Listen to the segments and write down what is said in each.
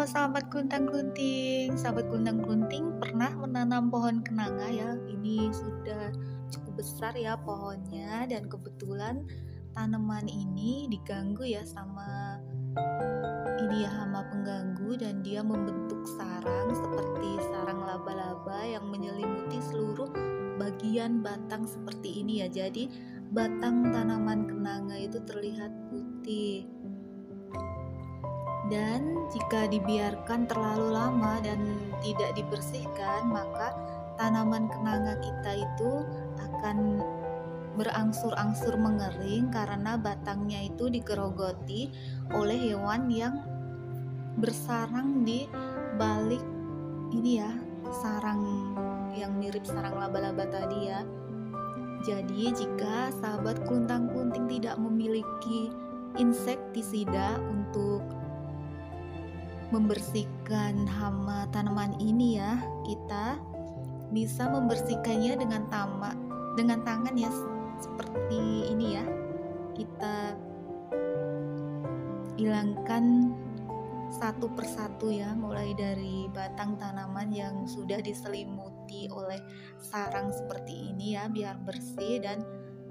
sahabat kuntang-kunting. Sahabat kuntang-kunting pernah menanam pohon kenanga ya. Ini sudah cukup besar ya pohonnya, dan kebetulan tanaman ini diganggu ya sama ini ya hama pengganggu, dan dia membentuk sarang seperti sarang laba-laba yang menyelimuti seluruh bagian batang seperti ini ya. Jadi batang tanaman kenanga itu terlihat putih. Dan jika dibiarkan terlalu lama dan tidak dibersihkan, maka tanaman kenanga kita itu akan berangsur-angsur mengering karena batangnya itu digerogoti oleh hewan yang bersarang di balik ini ya, sarang yang mirip sarang laba-laba tadi ya. Jadi jika sahabat kuntang-kunting tidak memiliki insektisida untuk membersihkan hama tanaman ini ya, kita bisa membersihkannya dengan tangan ya, seperti ini ya. Kita hilangkan satu persatu ya, mulai dari batang tanaman yang sudah diselimuti oleh sarang seperti ini ya, biar bersih, dan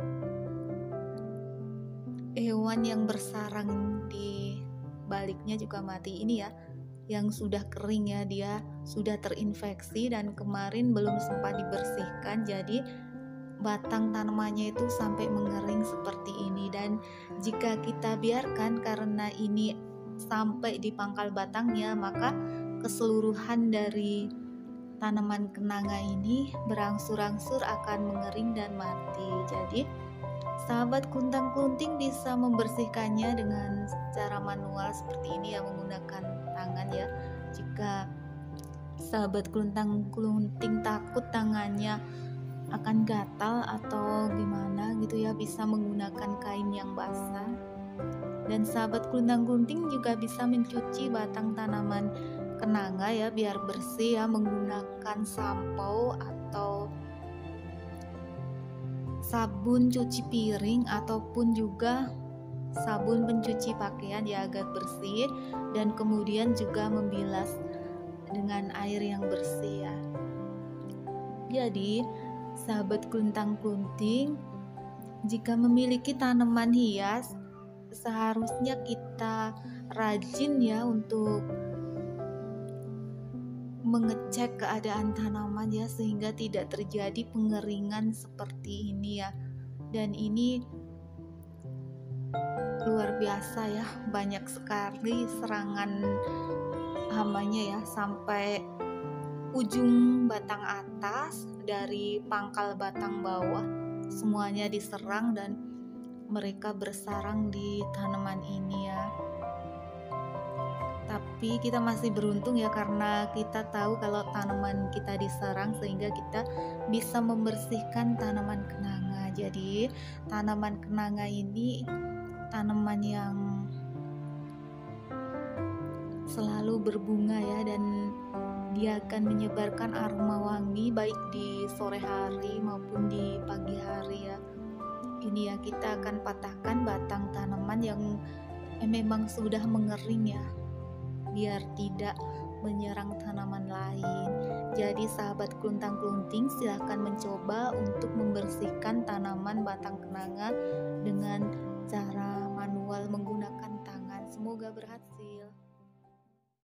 hewan yang bersarang di baliknya juga mati. Ini ya yang sudah kering ya, dia sudah terinfeksi dan kemarin belum sempat dibersihkan, jadi batang tanamannya itu sampai mengering seperti ini. Dan jika kita biarkan, karena ini sampai di pangkal batangnya, maka keseluruhan dari tanaman kenanga ini berangsur-angsur akan mengering dan mati. Jadi sahabat kuntang-kunting bisa membersihkannya dengan cara manual seperti ini ya, menggunakan tangan ya. Jika sahabat kuntang-kunting takut tangannya akan gatal atau gimana gitu ya, bisa menggunakan kain yang basah. Dan sahabat kuntang-kunting juga bisa mencuci batang tanaman kenanga ya, biar bersih ya, menggunakan sampo atau sabun cuci piring ataupun juga sabun pencuci pakaian ya, agar bersih, dan kemudian juga membilas dengan air yang bersih ya. Jadi sahabat kuntang-kunting, jika memiliki tanaman hias, seharusnya kita rajin ya untuk mengecek keadaan tanaman ya, sehingga tidak terjadi pengeringan seperti ini ya. Dan ini luar biasa ya, banyak sekali serangan hamanya ya, sampai ujung batang atas, dari pangkal batang bawah, semuanya diserang dan mereka bersarang di tanaman ini ya. Tapi kita masih beruntung ya, karena kita tahu kalau tanaman kita diserang, sehingga kita bisa membersihkan tanaman kenanga. Jadi tanaman kenanga ini tanaman yang selalu berbunga ya, dan dia akan menyebarkan aroma wangi baik di sore hari maupun di pagi hari ya. Ini ya, kita akan patahkan batang tanaman yang memang sudah mengering ya, biar tidak menyerang tanaman lain. Jadi sahabat kuntang-kunting, silahkan mencoba untuk membersihkan tanaman batang kenanga dengan cara manual menggunakan tangan. Semoga berhasil.